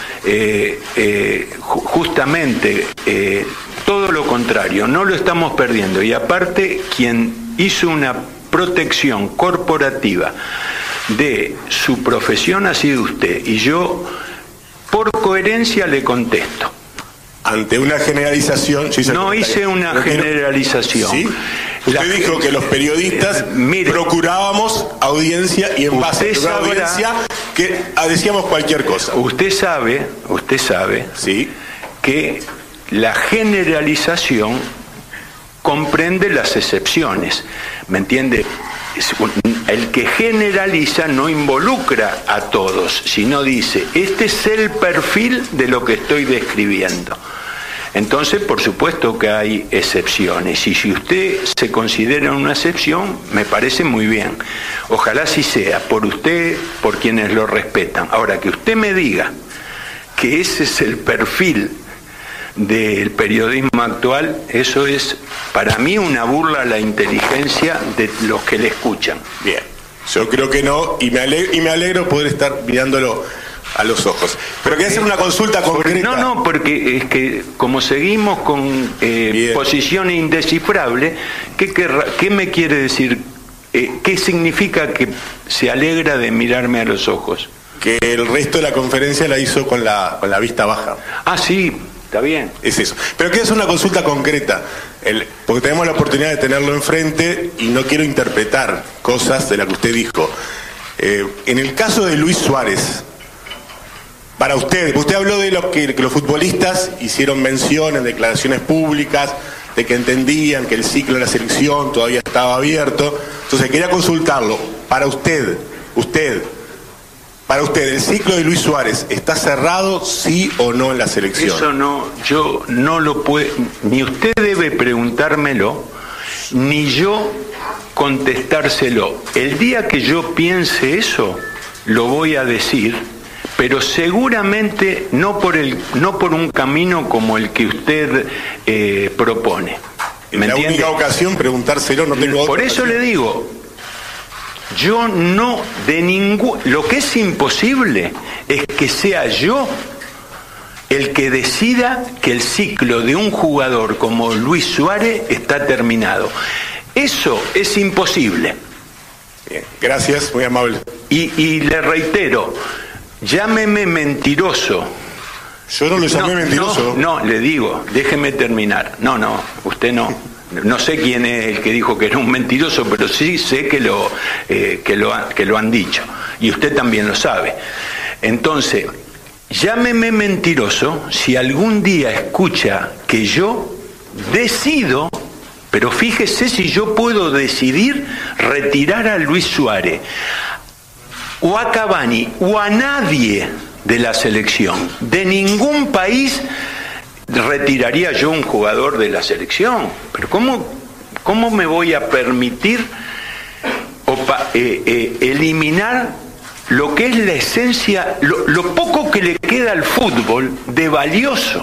S4: justamente todo lo contrario, no lo estamos perdiendo. Y aparte, quien hizo una protección corporativa de su profesión ha sido usted, y yo por coherencia le contesto.
S14: Ante una generalización...
S4: No hice una generalización.
S14: ¿Sí? Usted dijo que los periodistas procurábamos audiencia y en base a la audiencia que decíamos cualquier cosa.
S4: Usted sabe
S14: ¿sí?
S4: Que la generalización comprende las excepciones. ¿Me entiende? El que generaliza no involucra a todos, sino dice, este es el perfil de lo que estoy describiendo. Entonces, por supuesto que hay excepciones, y si usted se considera una excepción, me parece muy bien. Ojalá así sea, por usted, por quienes lo respetan. Ahora, que usted me diga que ese es el perfil del periodismo actual, eso es para mí una burla a la inteligencia de los que le escuchan.
S14: Bien, yo creo que no, y me alegro poder estar mirándolo a los ojos. Pero quería hacer una consulta concreta.
S4: Porque es que como seguimos con posiciones indescifrables, ¿qué me quiere decir? ¿Qué significa que se alegra de mirarme a los ojos?
S14: Que el resto de la conferencia la hizo con la vista baja.
S4: Ah, sí. Está bien.
S14: Es eso. Pero quiero hacer una consulta concreta, porque tenemos la oportunidad de tenerlo enfrente y no quiero interpretar cosas de las que usted dijo. En el caso de Luis Suárez, para usted habló de que los futbolistas hicieron mención en declaraciones públicas, de que entendían que el ciclo de la selección todavía estaba abierto. Entonces quería consultarlo. Para usted, ¿el ciclo de Luis Suárez está cerrado, sí o no, en la selección?
S4: Eso no, yo no lo puedo, ni usted debe preguntármelo, ni yo contestárselo. El día que yo piense eso, lo voy a decir, pero seguramente no por un camino como el que usted propone.
S14: En la única ocasión preguntárselo, no tengo otra.
S4: Por eso le digo, yo no lo que es imposible es que sea yo el que decida que el ciclo de un jugador como Luis Suárez está terminado. Eso es imposible.
S14: Bien, gracias, muy amable.
S4: Y le reitero, llámeme mentiroso.
S14: Yo no lo llamé mentiroso.
S4: No, le digo, déjeme terminar. No, usted no. No sé quién es el que dijo que era un mentiroso, pero sí sé que lo han dicho. Y usted también lo sabe. Entonces, llámeme mentiroso si algún día escucha que yo decido, pero fíjese si yo puedo decidir retirar a Luis Suárez, o a Cavani, o a nadie de la selección. De ningún país retiraría yo un jugador de la selección. Pero ¿cómo me voy a permitir eliminar lo que es la esencia, lo poco que le queda al fútbol de valioso,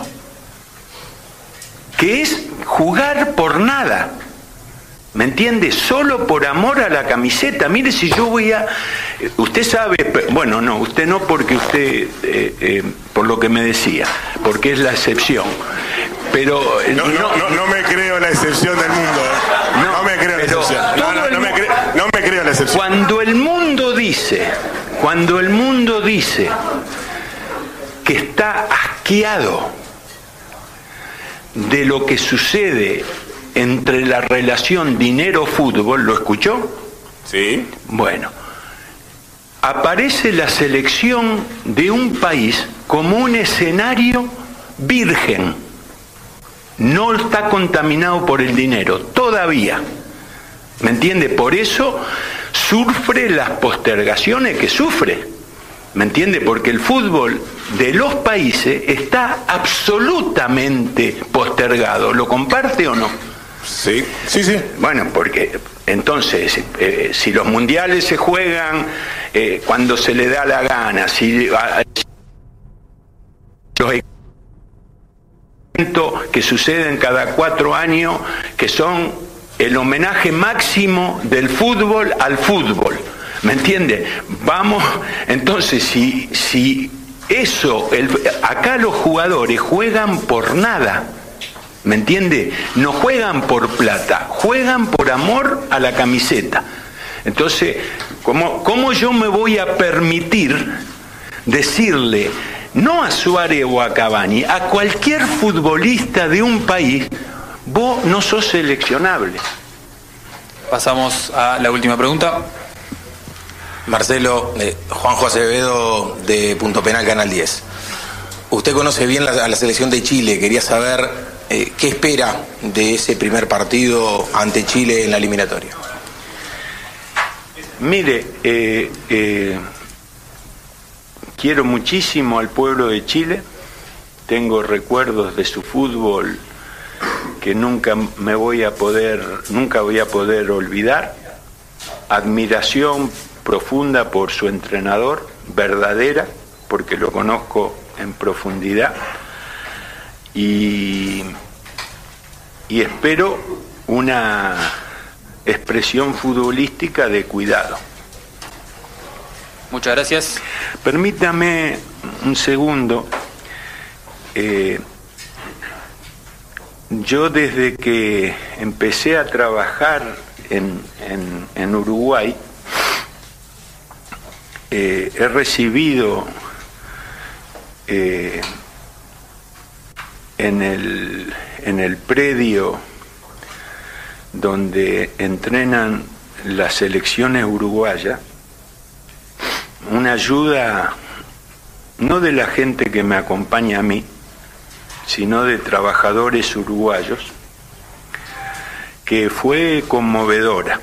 S4: que es jugar por nada? ¿Me entiende? Solo por amor a la camiseta. Mire, si yo voy a... Usted sabe... Bueno, no, usted no, porque usted... por lo que me decía, porque es la excepción. Pero...
S14: No me creo la excepción del mundo. No me creo la excepción. No me creo la excepción.
S4: Cuando el mundo dice que está asqueado de lo que sucede entre la relación dinero-fútbol, ¿lo escuchó?
S14: Sí.
S4: Bueno, aparece la selección de un país como un escenario virgen. No está contaminado por el dinero, todavía. ¿Me entiende? Por eso sufre las postergaciones que sufre. ¿Me entiende? Porque el fútbol de los países está absolutamente postergado. ¿Lo comparte o no?
S14: Sí, sí, sí.
S4: Bueno, porque entonces, si los mundiales se juegan cuando se le da la gana, si los eventos que suceden cada 4 años, que son el homenaje máximo del fútbol al fútbol, ¿me entiende? Vamos, entonces, si eso, acá los jugadores juegan por nada, ¿me entiende? No juegan por plata, juegan por amor a la camiseta. Entonces, ¿cómo yo me voy a permitir decirle, no a Suárez o a Cavani, a cualquier futbolista de un país, vos no sos seleccionable?
S5: Pasamos a la última pregunta.
S9: Marcelo, Juanjo Acevedo de Punto Penal, Canal 10. Usted conoce bien a la selección de Chile. Quería saber qué espera de ese primer partido ante Chile en la eliminatoria.
S4: Mire, quiero muchísimo al pueblo de Chile. Tengo recuerdos de su fútbol que nunca voy a poder olvidar. Admiración profunda por su entrenador, verdadera, porque lo conozco en profundidad, y espero una expresión futbolística de cuidado.
S5: Muchas gracias.
S4: Permítame un segundo. Yo desde que empecé a trabajar en Uruguay, he recibido en el predio donde entrenan las selecciones uruguayas una ayuda no de la gente que me acompaña a mí, sino de trabajadores uruguayos, que fue conmovedora.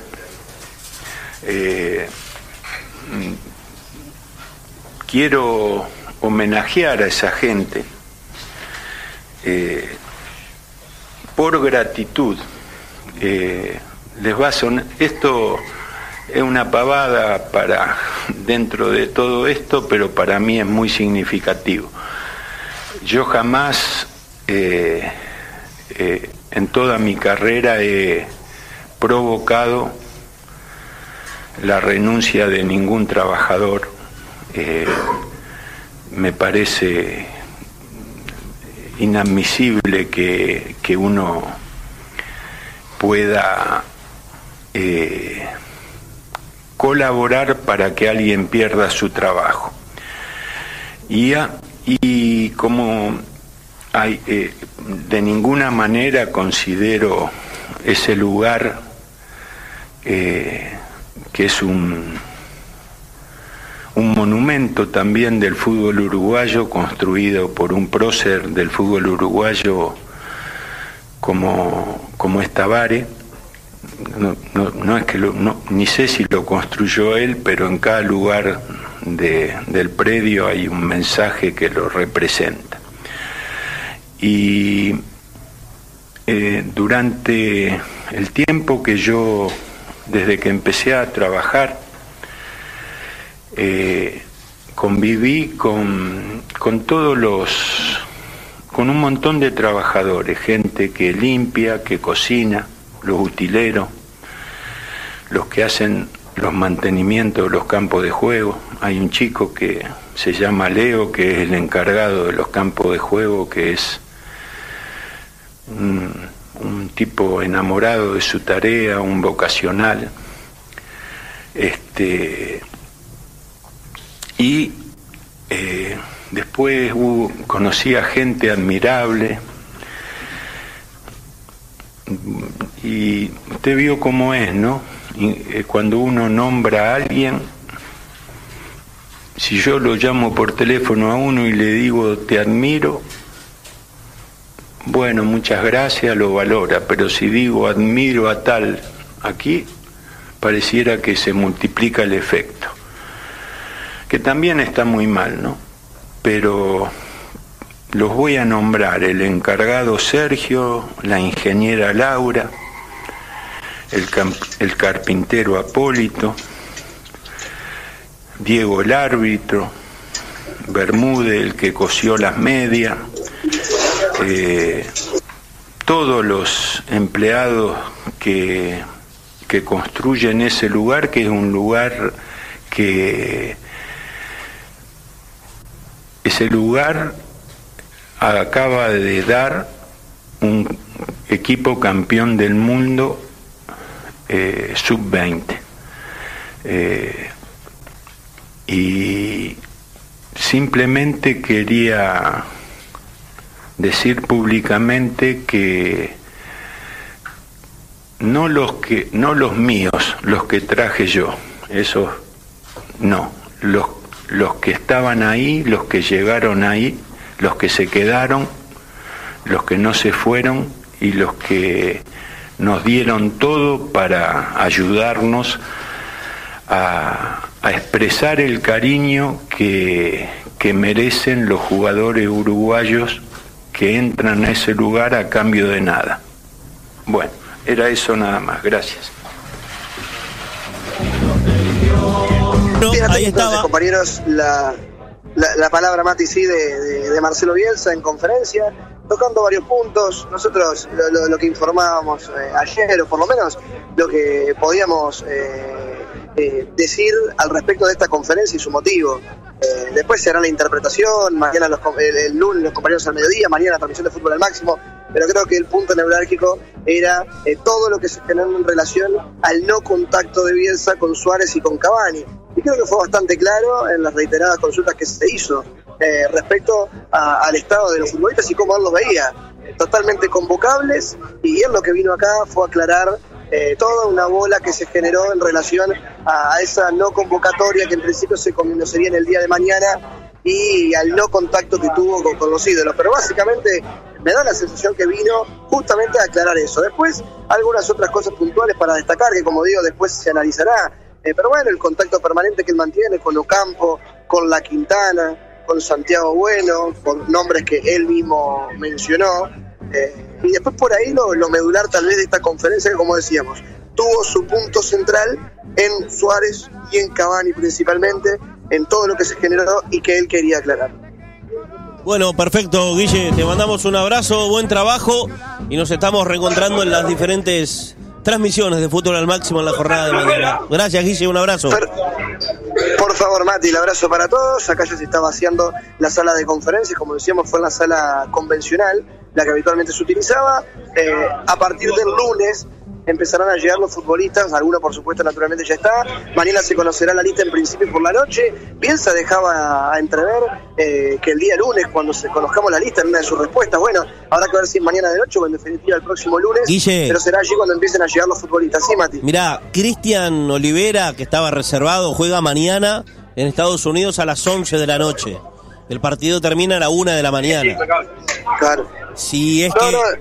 S4: Quiero homenajear a esa gente por gratitud. Les va a sonar, esto es una pavada para dentro de todo esto, pero para mí es muy significativo. Yo jamás en toda mi carrera he provocado la renuncia de ningún trabajador. Me parece inadmisible que uno pueda colaborar para que alguien pierda su trabajo. Y como de ninguna manera considero ese lugar que es un monumento también del fútbol uruguayo, construido por un prócer del fútbol uruguayo como es Tabárez. No es que ni sé si lo construyó él, pero en cada lugar del predio hay un mensaje que lo representa. Y durante el tiempo que yo, desde que empecé a trabajar, conviví con un montón de trabajadores, gente que limpia, que cocina, los utileros, los que hacen los mantenimientos de los campos de juego. Hay un chico que se llama Leo, que es el encargado de los campos de juego, que es un tipo enamorado de su tarea, un vocacional. Y después conocí a gente admirable, Y usted vio cómo es, ¿no? Cuando uno nombra a alguien, si yo lo llamo por teléfono a uno y le digo te admiro, bueno, muchas gracias, lo valora, pero si digo admiro a tal aquí, pareciera que se multiplica el efecto, que también está muy mal, ¿no? Pero los voy a nombrar: el encargado Sergio, la ingeniera Laura, el carpintero Apólito, Diego el árbitro, Bermúdez el que cosió las medias, todos los empleados que construyen ese lugar, que es un lugar que ese lugar acaba de dar un equipo campeón del mundo sub-20, y simplemente quería decir públicamente que no los míos, los que traje yo, esos no, los que estaban ahí, los que llegaron ahí, los que se quedaron, los que no se fueron y los que nos dieron todo para ayudarnos a expresar el cariño que merecen los jugadores uruguayos que entran a ese lugar a cambio de nada. Bueno, era eso nada más. Gracias.
S3: Bien,
S2: ahí
S3: entonces,
S2: estaba,
S3: compañeros, la palabra, Mati, sí, de Marcelo Bielsa en conferencia, tocando varios puntos. Nosotros lo que informábamos ayer, o por lo menos lo que podíamos decir al respecto de esta conferencia y su motivo. Después se hará la interpretación, mañana el lunes los compañeros al mediodía, mañana la transmisión de Fútbol al Máximo, pero creo que el punto neurálgico era todo lo que se generó en relación al no contacto de Bielsa con Suárez y con Cavani. Y creo que fue bastante claro en las reiteradas consultas que se hizo respecto al estado de los futbolistas y cómo él los veía. Totalmente convocables, y él lo que vino acá fue aclarar toda una bola que se generó en relación a esa no convocatoria que en principio se conocería en el día de mañana y al no contacto que tuvo con los ídolos. Pero básicamente me da la sensación que vino justamente a aclarar eso. Después algunas otras cosas puntuales para destacar que, como digo, después se analizará. Pero bueno, el contacto permanente que él mantiene con Ocampo, con La Quintana, con Santiago Bueno, con nombres que él mismo mencionó. Y después por ahí lo medular tal vez de esta conferencia, que como decíamos, tuvo su punto central en Suárez y en Cavani principalmente, en todo lo que se generó y que él quería aclarar.
S2: Bueno, perfecto, Guille, te mandamos un abrazo, buen trabajo, y nos estamos reencontrando en las diferentes transmisiones de Fútbol al Máximo en la jornada de mañana. Gracias, Guille, un abrazo.
S3: Por favor, Mati, el abrazo para todos. Acá ya se está vaciando la sala de conferencias, como decíamos, fue en la sala convencional, la que habitualmente se utilizaba. A partir del lunes empezarán a llegar los futbolistas, algunos por supuesto naturalmente ya está. Mañana se conocerá la lista en principio por la noche. Bielsa dejaba a entrever que el día lunes, cuando conozcamos la lista, en una de sus respuestas, bueno, habrá que ver si es mañana de noche o en definitiva el próximo lunes.
S2: Guille,
S3: pero será allí cuando empiecen a llegar los futbolistas. Sí, Mati.
S2: Mirá, Cristian Olivera, que estaba reservado, juega mañana en Estados Unidos a las 11 de la noche. El partido termina a la 1 de la mañana.
S3: Claro.
S2: Si es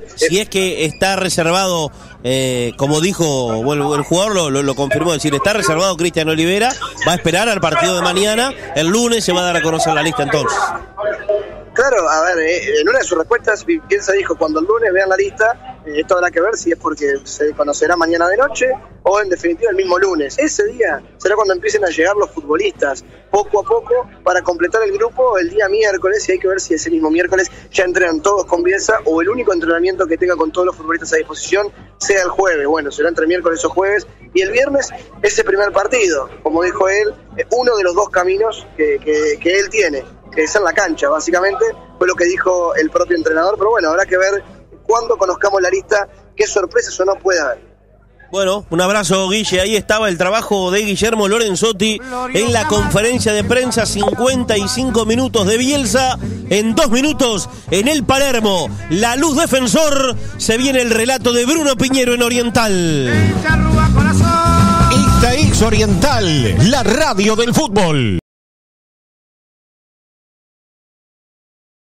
S2: que está reservado, como dijo, bueno, el jugador lo confirmó, es decir, está reservado Cristian Olivera, va a esperar al partido de mañana, el lunes se va a dar a conocer la lista entonces.
S3: Claro, a ver, en una de sus respuestas Bielsa dijo, cuando el lunes vean la lista, esto habrá que ver si es porque se conocerá mañana de noche o en definitiva el mismo lunes. Ese día será cuando empiecen a llegar los futbolistas, poco a poco, para completar el grupo el día miércoles, y hay que ver si ese mismo miércoles ya entrenan todos con Bielsa o el único entrenamiento que tenga con todos los futbolistas a disposición sea el jueves. Bueno, será entre miércoles o jueves, y el viernes ese primer partido, como dijo él, uno de los dos caminos que él tiene, que es en la cancha, básicamente, fue lo que dijo el propio entrenador. Pero bueno, habrá que ver cuando conozcamos la lista qué sorpresas o no puede haber.
S2: Bueno, un abrazo, Guille. Ahí estaba el trabajo de Guillermo Lorenzotti en la conferencia de prensa. 55 minutos de Bielsa. En 2 minutos, en el Palermo, la Luz Defensor. Se viene el relato de Bruno Piñero en Oriental.
S15: Esta es Oriental, la radio del fútbol.